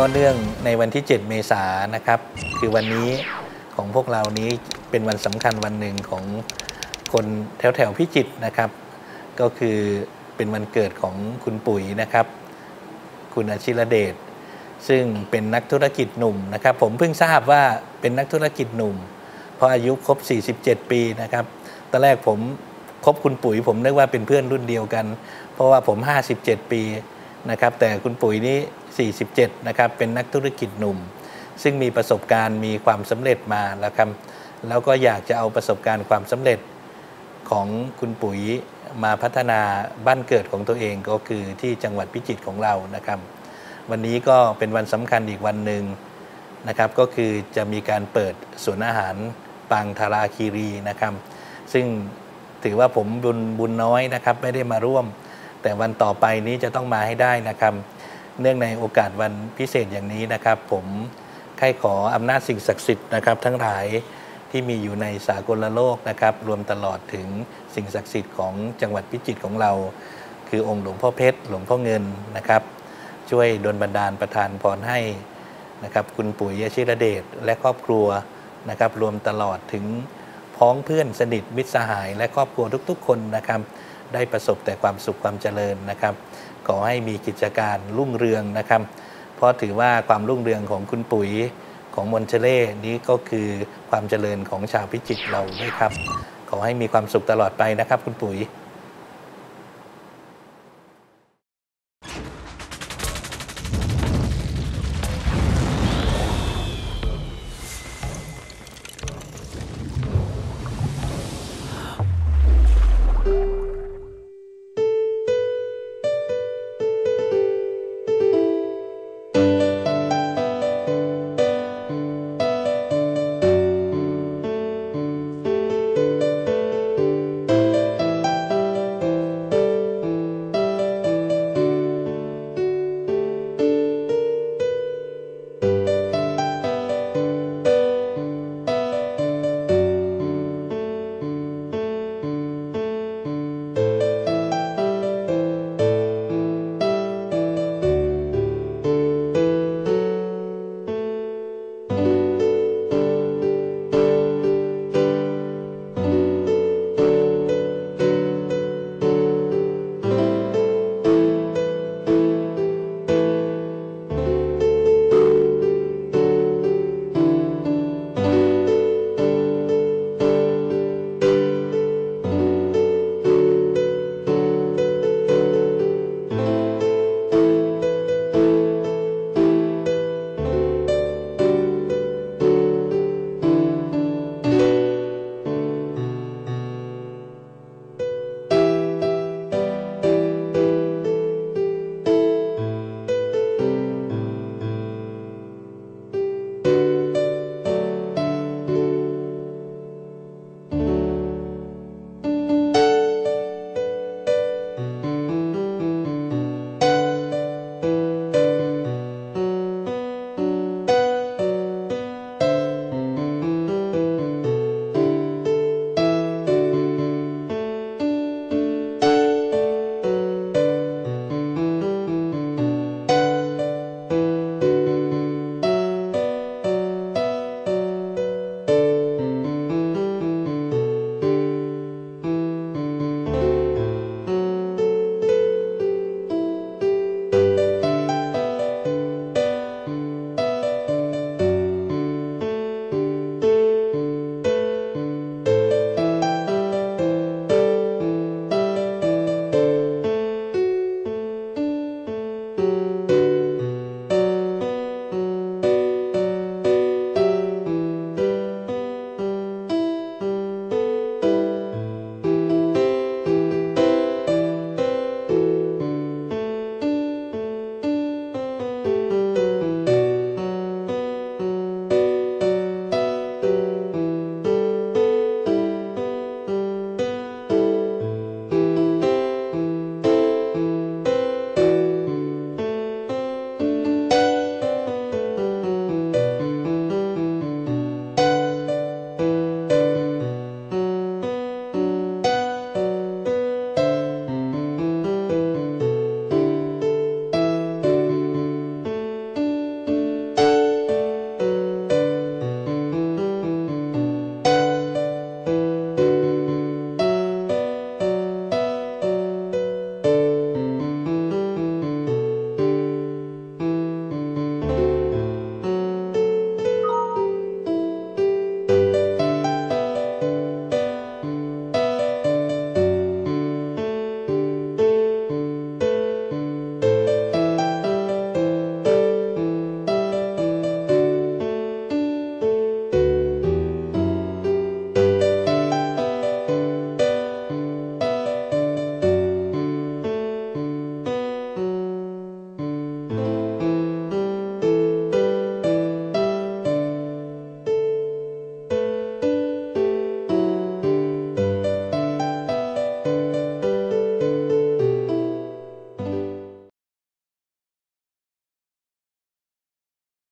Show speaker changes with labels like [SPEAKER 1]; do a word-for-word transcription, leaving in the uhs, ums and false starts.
[SPEAKER 1] เนื่องในวันที่เจ็ดเมษายนนะครับคือวันนี้ของพวกเรานี้เป็นวันสำคัญวันหนึ่งของคนแถวแถวพิจิตรนะครับก็คือเป็นวันเกิดของคุณปุ๋ยนะครับคุณอาชิรเดชซึ่งเป็นนักธุรกิจหนุ่มนะครับผมเพิ่งทราบว่าเป็นนักธุรกิจหนุ่มเพราะอายุครบสี่สิบเจ็ดปีนะครับตอนแรกผมคบคุณปุ๋ยผมนึกว่าเป็นเพื่อนรุ่นเดียวกันเพราะว่าผมห้าสิบเจ็ดปีนะครับแต่คุณปุ๋ยนี่สี่สิบเจ็ดนะครับเป็นนักธุรกิจหนุ่มซึ่งมีประสบการณ์มีความสำเร็จมาแล้วครับแล้วก็อยากจะเอาประสบการณ์ความสำเร็จของคุณปุ๋ยมาพัฒนาบ้านเกิดของตัวเองก็คือที่จังหวัดพิจิตรของเรานะครับวันนี้ก็เป็นวันสำคัญอีกวันหนึ่งนะครับก็คือจะมีการเปิดสวนอาหารปางธาราคีรีนะครับซึ่งถือว่าผมบุญบุญน้อยนะครับไม่ได้มาร่วมแต่วันต่อไปนี้จะต้องมาให้ได้นะครับเนื่องในโอกาสวันพิเศษอย่างนี้นะครับผมใครขออำนาจสิ่งศักดิ์สิทธิ์นะครับทั้งหลายที่มีอยู่ในสากลโลกนะครับรวมตลอดถึงสิ่งศักดิ์สิทธิ์ของจังหวัดพิจิตรของเราคือองค์หลวงพ่อเพชรหลวงพ่อเงินนะครับช่วยดลบันดาลประทานพรให้นะครับคุณปุ๋ยอาชิรเดชและครอบครัวนะครับรวมตลอดถึงพ้องเพื่อนสนิทมิตรสหายและครอบครัวทุกๆคนนะครับได้ประสบแต่ความสุขความเจริญนะครับขอให้มีกิจการรุ่งเรืองนะครับเพราะถือว่าความรุ่งเรืองของคุณปุ๋ยของมนเชเล่นี้ก็คือความเจริญของชาวพิจิตรเราด้วยครับขอให้มีความสุขตลอดไปนะครับคุณปุ๋ย